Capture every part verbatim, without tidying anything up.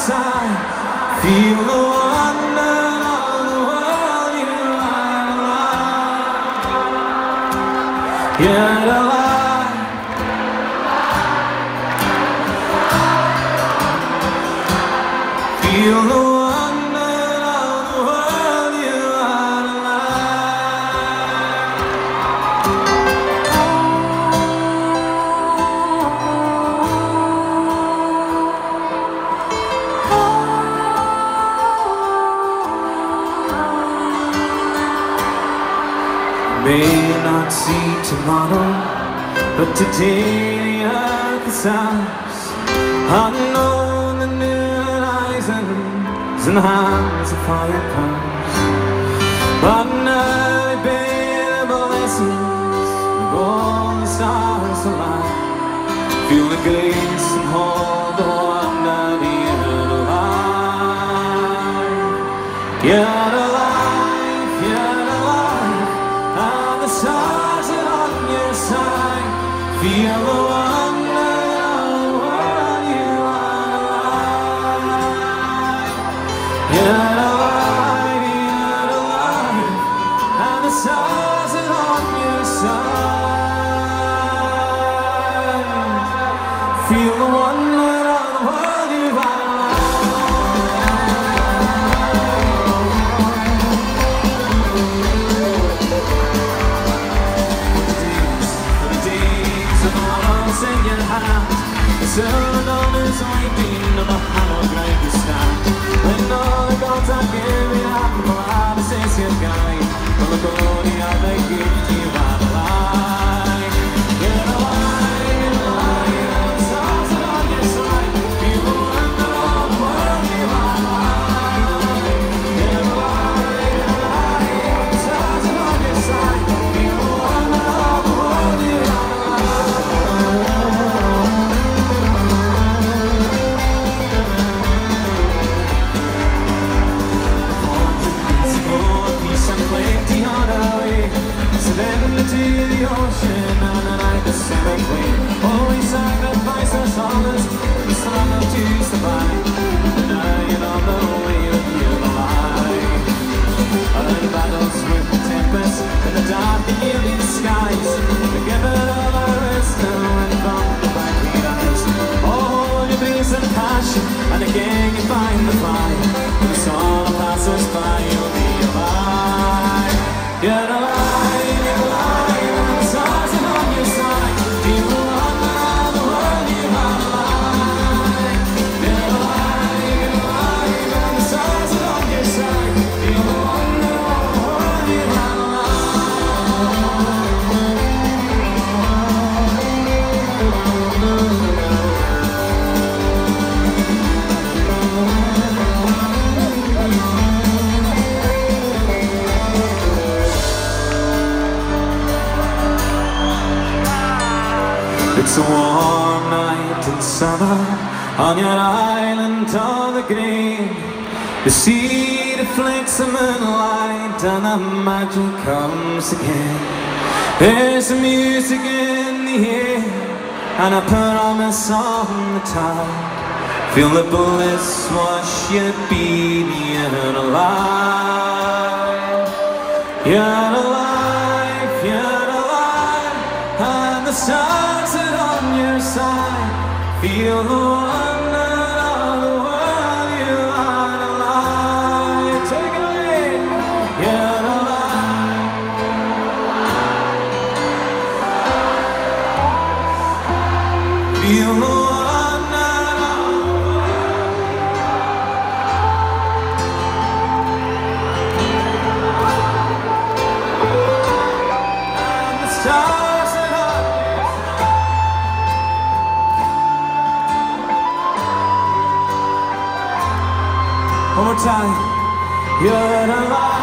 side. Feel the wonder of the world you are alive. Yet alive. Feel the wonder of the world you are alive. May not see tomorrow, but today the earth is ours. Unknown the new horizons and hands of fire comes. But now they bear blessings of all the stars alive. Feel the grace and hold the wonder yet alive. Yet alive, yet alive. And the stars are on your side. Feel the wonder of the world you are alive. Yet alive, yet alive. And the stars are on your side. Feel the wonder of the world you are in your hand. The sun on his waiting of a hallowed grave to stand. When all the gods are giving up, the heart is your guide. For the glory of the gift you are alive. You're alive, you're alive, and the stars are on your side. Feel the wonder of the world you are alive. You're alive, you're alive, and the stars are on your side. Feel the wonder of the world you are alive. To the ocean and the night the seven queen. Oh, we sacrifice our souls the sun of to survive. And now you don't know where you're alive. Other battles with the tempest and the dark and yielding skies. The giver of our wisdom and from the black eyes. Oh, your peace and passion, and again you find the fire. When the sun passes by, you'll be alive. You're alive, you're alive. It's a warm night in summer on your island of the green. You see the flicks of moonlight and the magic comes again. There's the music in the air and a promise on the tide. Feel the bliss wash your being. You're alive. You're alive, you're alive. And the stars are on your side. Feel the wonder of the world you are alive. Take it away. You're alive. Feel the wonder of the world. And the stars are on your side. One more time. You're alive.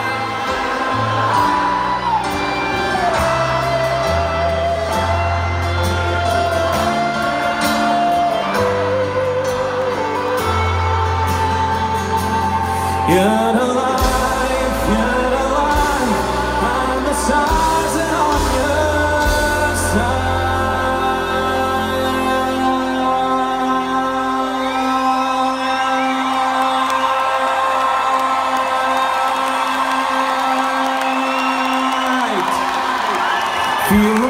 You're alive, you're alive, and the stars are on your side. feel